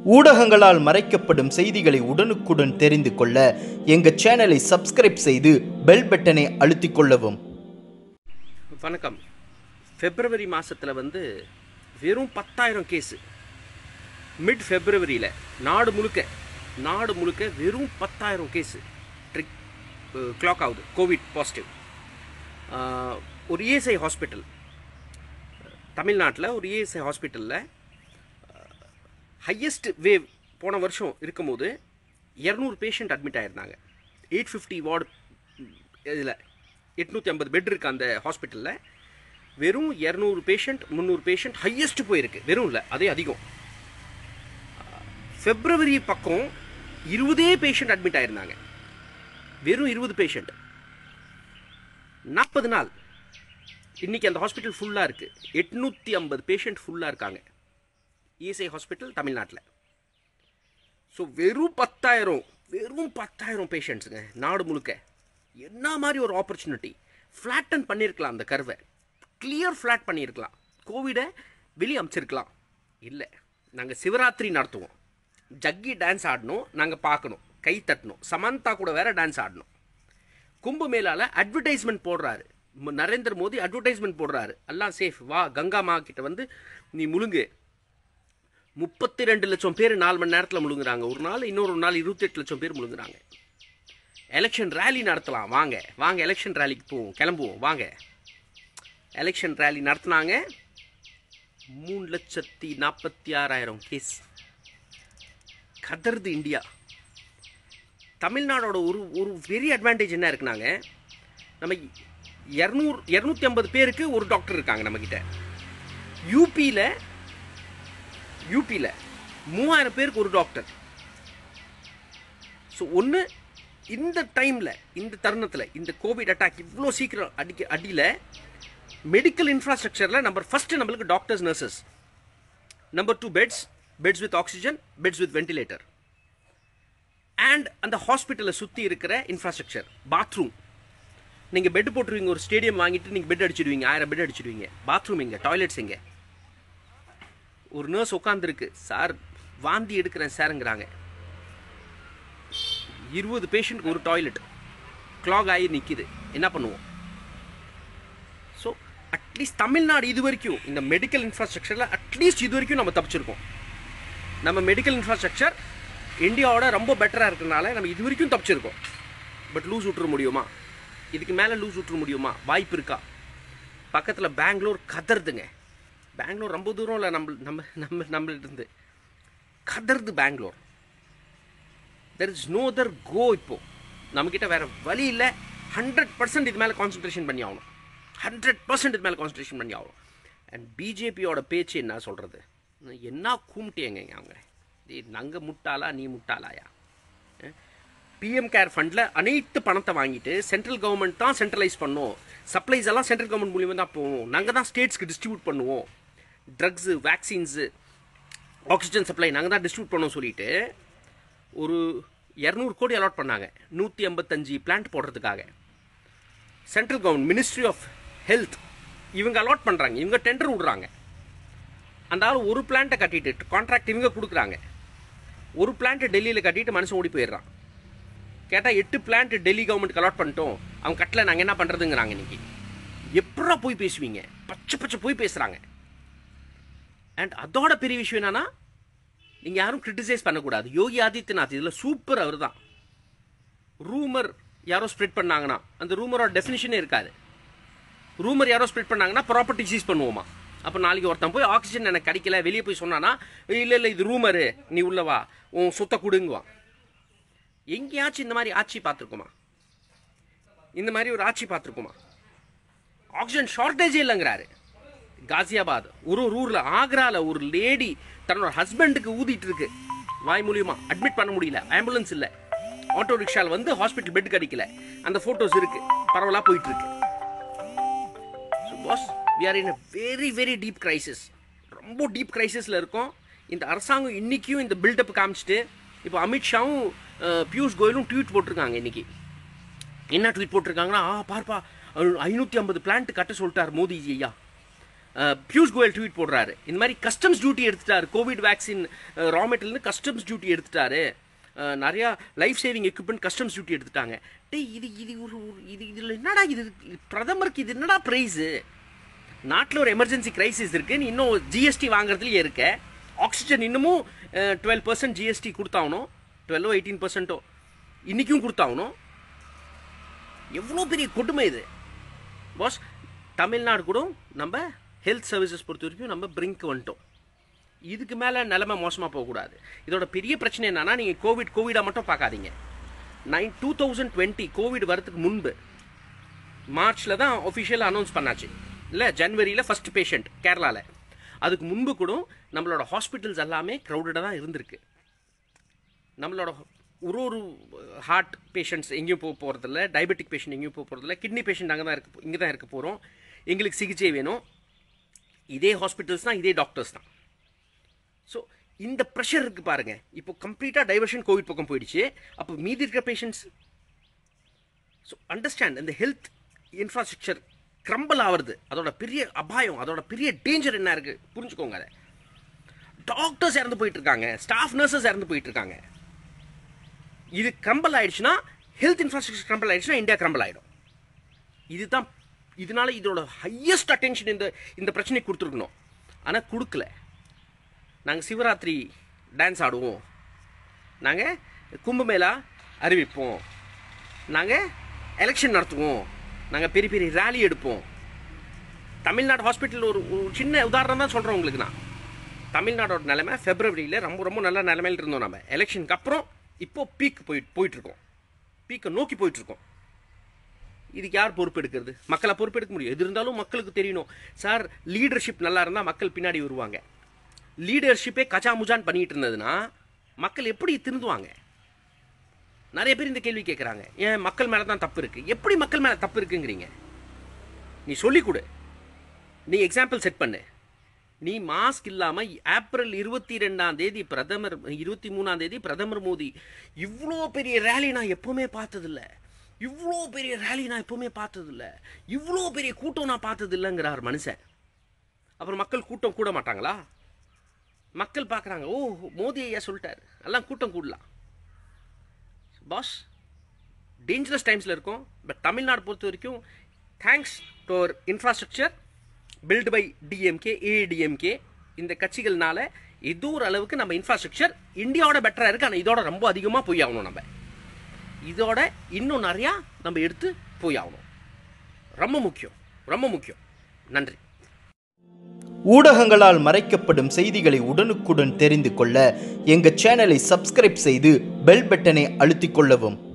ஊடகங்களால் மறைக்கப்படும் செய்திகளை உடனுக்குடன் தெரிந்து கொள்ள எங்கள் சேனலை சப்ஸ்கிரைப் செய்து பெல் பட்டனை அழுத்திக் கொள்ளவும். வணக்கம். பிப்ரவரி மாதத்தில் வெறும் 10,000 கேஸு. மிட் ஃபெப்ரவரியில் நாடு முழுக்க வெறும் 10,000 கேஸு கிளாக் ஆகுது கோவிட் பாசிட்டிவ். ஒரு இஎஸ்ஐ ஹாஸ்பிட்டல் தமிழ்நாட்டில், ஒரு இஎஸ்ஐ ஹாஸ்பிட்டலில் ஹையஸ்ட் வேவ் போன வருஷம் இருக்கும்போது 200 பேஷண்ட் அட்மிட் ஆகிருந்தாங்க. 850 வார்டு, இதில் 850 பெட் இருக்குது அந்த ஹாஸ்பிட்டலில். வெறும் 200 பேஷண்ட் 300 பேஷண்ட் ஹையஸ்ட்டு போயிருக்கு. வெறும் இல்லை, அதே அதிகம். ஃபெப்ரவரி பக்கம் 20 பேஷண்ட் அட்மிட் ஆகிருந்தாங்க. வெறும் 20 பேஷண்ட் 40 நாள். இன்றைக்கி அந்த ஹாஸ்பிட்டல் ஃபுல்லாக இருக்குது. 850 பேஷண்ட் ஃபுல்லாக இருக்காங்க இஎஸ்ஐ ஹாஸ்பிட்டல் தமிழ்நாட்டில். ஸோ வெறும் 10,000 பேஷண்ட்ஸுங்க நாடு முழுக்க. என்ன மாதிரி ஒரு ஆப்பர்ச்சுனிட்டி! ஃப்ளாட்டன் பண்ணியிருக்கலாம் அந்த கர்வை, கிளியர் ஃப்ளாட் பண்ணியிருக்கலாம். கோவிடை வெளியே அமைச்சிருக்கலாம். இல்லை, நாங்கள் சிவராத்திரி நடத்துவோம், ஜக்கி டான்ஸ் ஆடணும், நாங்கள் பார்க்கணும், கை தட்டணும். சமந்தா கூட வேற டான்ஸ் ஆடணும். கும்பமேளாவில் அட்வர்டைஸ்மெண்ட் போடுறாரு நரேந்திர மோடி, அட்வர்டைஸ்மெண்ட் போடுறாரு, எல்லாம் சேஃப், வா கங்கா மா கிட்ட நீ முழுங்கு. 32 லட்சம் பேர் 4 மணி நேரத்தில் முழுங்குறாங்க ஒரு நாள். இன்னொரு நாள் 28 லட்சம் பேர் முழுங்குறாங்க. எலெக்ஷன் ரேலி நடத்தலாம், வாங்க எலெக்ஷன் ரேலிக்கு கிளம்புவோம் வாங்க. எலெக்ஷன் ரேலி நடத்தினாங்க. 3,46,000 கேஸ். கதறுது இந்தியா. தமிழ்நாடோட ஒரு பெரிய அட்வான்டேஜ் என்ன இருக்குனாங்க, நம்ம 250 பேருக்கு ஒரு டாக்டர் இருக்காங்க நம்மக்கிட்ட. யூபியில் 3000 பேருக்கு ஒரு டாக்டர். ஸோ ஒன்று, இந்த டைமில், இந்த தருணத்தில், இந்த கோவிட் அட்டாக் இவ்வளோ சீக்கிரம் அடியில் மெடிக்கல் இன்ஃப்ராஸ்ட்ரக்சரில் நம்மளுக்கு doctors, nurses. Number 2 beds with oxygen, beds with ventilator. And அந்த ஹாஸ்பிட்டலை சுற்றி இருக்கிற இன்ஃப்ராஸ்ட்ரக்சர், பாத்ரூம். நீங்கள் பெட் போட்டுருவீங்க, ஒரு ஸ்டேடியம் வாங்கிட்டு நீங்கள் பெட் அடிச்சிடுவீங்க, 1000 பெட் அடிச்சிடுவீங்க. பாத்ரூம் எங்கே, டாய்லெட்ஸ் எங்கே? ஒரு நர்ஸ் உட்காந்துருக்கு, சார் வாந்தி எடுக்கிறேன் சாருங்கிறாங்க. 20 பேஷண்ட்க்கு ஒரு டாய்லெட் கிளாக் ஆகி நிற்கிது. என்ன பண்ணுவோம்? ஸோ அட்லீஸ்ட் தமிழ்நாடு இது வரைக்கும் இந்த மெடிக்கல் இன்ஃப்ராஸ்ட்ரக்சரில் அட்லீஸ்ட் இது வரைக்கும் நம்ம தப்பிச்சிருக்கோம். நம்ம மெடிக்கல் இன்ஃப்ராஸ்ட்ரக்சர் இந்தியாவோட ரொம்ப பெட்டராக இருக்கிறதுனால நம்ம இது வரைக்கும் தப்பிச்சிருக்கோம். பட் லூஸ் விட்டுற முடியுமா? இதுக்கு மேலே லூஸ் விட்டுற முடியுமா? வாய்ப்பு இருக்கா? பக்கத்தில் பெங்களூர் கதறுதுங்க. பெங்களூர் ரொம்ப தூரம் இல்லை, நம்மளிருந்து கதறுது Bangalore. There is no other go. இப்போது நம்மக்கிட்ட வேறு வழி இல்லை. 100% இது மேலே கான்சன்ட்ரேஷன் பண்ணி ஆகணும். 100% இது மேலே கான்சன்ட்ரேஷன் பண்ணி ஆகணும். அண்ட் பிஜேபியோட பேச்சு என்ன சொல்கிறது? என்ன கூமிட்டேங்க அவங்க? நாங்கள் முட்டாளா, நீ முட்டாளாயா? பிஎம் கேர் ஃபண்டில் அனைத்து பணத்தை வாங்கிட்டு சென்ட்ரல் கவர்மெண்ட் தான் சென்ட்ரலைஸ் பண்ணுவோம், சப்ளைஸ் எல்லாம் சென்ட்ரல் கவர்மெண்ட் மூலியமாக தான் போவோம், நாங்கள் தான் ஸ்டேட்ஸ்க்கு டிஸ்ட்ரிபியூட் பண்ணுவோம், ட்ரக்ஸு, வேக்சின்ஸு, ஆக்சிஜன் சப்ளை நாங்கள் தான் டிஸ்ட்ரிபியூட் பண்ணோம் சொல்லிட்டு ஒரு 200 கோடி அலாட் பண்ணாங்க 155 பிளான்ட் போடுறதுக்காக. Central government, ministry of health இவங்க அலாட் பண்ணுறாங்க, இவங்க டெண்டர் விடுறாங்க. அந்த ஆள் ஒரு பிளான்ட்டை கட்டிட்டு கான்ட்ராக்ட் இவங்க கொடுக்குறாங்க. ஒரு பிளான்ட்டு டெல்லியில் கட்டிட்டு மனுஷன் ஓடி போயிடுறான். கேட்டால் 8 பிளான்ட் டெல்லி கவர்மெண்ட்டுக்கு அலாட் பண்ணிட்டோம், அவங்க கட்டல, நாங்கள் என்ன பண்ணுறதுங்கிறாங்க. இன்றைக்கி எப்படா போய் பேசுவீங்க? பச்சை போய் பேசுகிறாங்க. அண்ட் அதோட பெரிய விஷயம் என்னன்னா, நீங்கள் யாரும் கிரிட்டிசைஸ் பண்ணக்கூடாது. யோகி ஆதித்யநாத் இதில் சூப்பர். அவர் தான் ரூமர் யாரோ ஸ்ப்ரெட் பண்ணாங்கன்னா அந்த ரூமரோட டெஃபினிஷனே இருக்காது. ரூமர் யாரோ ஸ்ப்ரெட் பண்ணாங்கன்னா ப்ராப்பர்ட்டி சீஸ் பண்ணுவோமா? அப்போ நாளைக்கு ஒருத்தன் போய் ஆக்சிஜன் எனக்கு கிடைக்கல வெளியே போய் சொன்னான்னா, இல்லை இது ரூமரு, நீ உள்ளவா, உன் சொத்தை கொடுங்குவான். எங்கேயாச்சும் இந்த மாதிரி ஆட்சி பார்த்துருக்குமா? இந்த மாதிரி ஒரு ஆட்சி பார்த்துருக்குமா? ஆக்சிஜன் ஷார்ட்டேஜே இல்லைங்கிறாரு. காசியாபாத் ஒரு ஊரில், ஆக்ராவில் ஒரு லேடி தன்னோட ஹஸ்பண்டுக்கு ஊதிட்டு இருக்கு, வாய் மூலியமா அட்மிட் பண்ண முடியல, ஆம்புலன்ஸ் இல்லை, ஆட்டோ ரிக்ஷாவில் ஹாஸ்பிட்டல் பெட் கிடைக்கல. அந்த ஃபோட்டோஸ் இருக்கு, பரவலாக போயிட்டு இருக்கு. So boss, we are in a very very deep crisis. ரொம்ப டீப் கிரைசிஸில் இருக்கோம். இந்த அரசாங்கம் இன்றைக்கும் இந்த பில்டப் காமிச்சிட்டு, இப்போ அமித்ஷாவும் பியூஷ் கோயலும் ட்வீட் போட்டிருக்காங்க. இன்றைக்கி என்ன ட்வீட் போட்டிருக்காங்கன்னா, பார்ப்பா 550 பிளான்ட் கட்ட சொல்லிட்டார் மோடிஜி ஐயா. பியூஷ் கோயல் ட்வீட் போடுறாரு, இந்த மாதிரி கஸ்டம்ஸ் டியூட்டி எடுத்துட்டாரு, கோவிட் வேக்சின் ரா மெட்டீரியல்னு கஸ்டம்ஸ் டியூட்டி எடுத்துட்டாரு, நிறையா life saving equipment customs duty எடுத்துட்டாங்க. இதில் என்னடா இது பிரதமருக்கு இது என்னடா ப்ரைஸு? நாட்டில் ஒரு எமர்ஜென்சி கிரைசிஸ் இருக்குது, இன்னும் ஜிஎஸ்டி வாங்குறதுலேயே இருக்க. ஆக்சிஜன் இன்னமும் 12% ஜிஎஸ்டி கொடுத்தாகணும், 12-18% இன்றைக்கும் கொடுத்தாகணும். எவ்வளோ பெரிய கொடுமை இது பாஸ். தமிழ்நாடு கூட நம்ம ஹெல்த் சர்வீசஸ் பொறுத்த வரைக்கும் நம்ம பிரிங்க் வந்துட்டோம். இதுக்கு மேலே நிலைமை மோசமாக போகக்கூடாது. இதோட பெரிய பிரச்சனை என்னன்னா, நீங்கள் கோவிடாக மட்டும் பார்க்காதீங்க. 2020 கோவிட் வரதுக்கு முன்பு மார்ச்சில் தான் ஒஃபிஷியலாக அனௌன்ஸ் பண்ணாச்சு இல்லை, ஜனவரியில் ஃபஸ்ட் பேஷண்ட் கேரளாவில். அதுக்கு முன்பு கூட நம்மளோட ஹாஸ்பிட்டல்ஸ் எல்லாமே க்ரௌடடாக தான் இருந்திருக்கு. நம்மளோட ஒரு ஹார்ட் பேஷண்ட்ஸ் எங்கேயும் போகிறதில்ல, டயபெட்டிக் பேஷண்ட் எங்கேயும் போகிறதில்ல, கிட்னி பேஷண்ட் இங்கே தான் இருக்க போகிறோம். எங்களுக்கு சிகிச்சை வேணும், இதே ஹாஸ்பிட்டல்ஸ் தான், இதே டாக்டர்ஸ் தான். ஸோ இந்த ப்ரெஷர் இருக்குது பாருங்கள். இப்போ கம்ப்ளீட்டாக டைவர்ஷன் கோவிட் பக்கம் போயிடுச்சு. அப்போ மீதி இருக்கிற பேஷண்ட்ஸ். ஸோ அண்டர்ஸ்டாண்ட், இந்த ஹெல்த் இன்ஃப்ராஸ்ட்ரக்சர் க்ரம்பிள் ஆகிறது, அதோட பெரிய அபாயம், அதோட பெரிய டேஞ்சர் என்ன இருக்குது புரிஞ்சுக்கோங்க. அதை டாக்டர்ஸ் இறந்து போயிட்டுருக்காங்க, ஸ்டாஃப் நர்சஸ் இறந்து போயிட்டுருக்காங்க. இது க்ரம்பிள் ஆகிடுச்சுன்னா, ஹெல்த் இன்ஃப்ராஸ்ட்ரக்சர் க்ரம்பிள் ஆகிடுச்சுன்னா இந்தியா க்ரம்பிள் ஆகிடும். இதுதான், இதனால இதோட ஹையஸ்ட் அட்டென்ஷன் இந்த பிரச்சனைக்கு கொடுத்துருக்கணும். ஆனால் கொடுக்கல. நாங்கள் சிவராத்திரி டான்ஸ் ஆடுவோம், நாங்கள் கும்பமேளா அறிவிப்போம், நாங்கள் எலெக்ஷன் நடத்துவோம், நாங்கள் பெரிய பெரிய ரேலி எடுப்போம். தமிழ்நாடு ஹாஸ்பிட்டல் ஒரு சின்ன உதாரணம் தான் சொல்கிறோம் உங்களுக்கு. நான் தமிழ்நாடோட நிலைமை ஃபெப்ரவரியில் ரொம்ப நல்ல நிலைமையில் இருந்தோம். நம்ம எலெக்ஷனுக்கு அப்புறம் இப்போது பீக் போயிட்டுருக்கோம், பீக்கை நோக்கி போயிட்டுருக்கோம். இதுக்கு யார் பொறுப்பு எடுக்கிறது? மக்களை பொறுப்பு எடுக்க முடியும். எது இருந்தாலும் மக்களுக்கு தெரியணும் சார். லீடர்ஷிப் நல்லா இருந்தால் மக்கள் பின்னாடி வருவாங்க. லீடர்ஷிப்பே கச்சாமுஜான் பண்ணிகிட்டு இருந்ததுன்னா மக்கள் எப்படி திருந்துவாங்க? நிறைய பேர் இந்த கேள்வி கேட்குறாங்க, ஏன் மக்கள் மேலே தான் தப்பு இருக்குது? எப்படி மக்கள் மேலே தப்பு இருக்குங்கிறீங்க? நீ சொல்லிக் கொடு, நீ எக்ஸாம்பிள் செட் பண்ணு. நீ மாஸ்க் இல்லாமல் ஏப்ரல் 22 பிரதமர், 23 பிரதமர் மோடி இவ்வளோ பெரிய ரேலி நான் எப்போவுமே பார்த்ததில்ல, இவ்வளோ பெரிய ரேலி நான் எப்போவுமே பார்த்ததில்ல, இவ்வளோ பெரிய கூட்டம் நான் பார்த்ததில்லைங்கிறார் மனுஷன். அப்புறம் மக்கள் கூட்டம் கூட மாட்டாங்களா? மக்கள் பார்க்குறாங்க, ஓ மோடி ஐயா சொல்லிட்டார், எல்லாம் கூட்டம் கூடலாம். பாஸ், டேஞ்சரஸ் டைம்ஸில் இருக்கும். பட் தமிழ்நாடு பொறுத்த வரைக்கும் thanks to our infrastructure built by DMK, ADMK, இந்த கட்சிகள்னால ஏதோ ஒரு அளவுக்கு நம்ம இன்ஃப்ராஸ்ட்ரக்சர் இந்தியாவோட பெட்டராக இருக்குது. ஆனால் இதோட ரொம்ப அதிகமாக போய் ஆகணும். நம்ம இதோட இன்னும் நிறையா நம்ம எடுத்து போய் ஆகணும். ரொம்ப முக்கியம். நன்றி. ஊடகங்களால் மறைக்கப்படும் செய்திகளை உடனுக்குடன் தெரிந்து கொள்ள எங்கள் சேனலை சப்ஸ்கிரைப் செய்து பெல் பட்டனை அழுத்திக் கொள்ளவும்.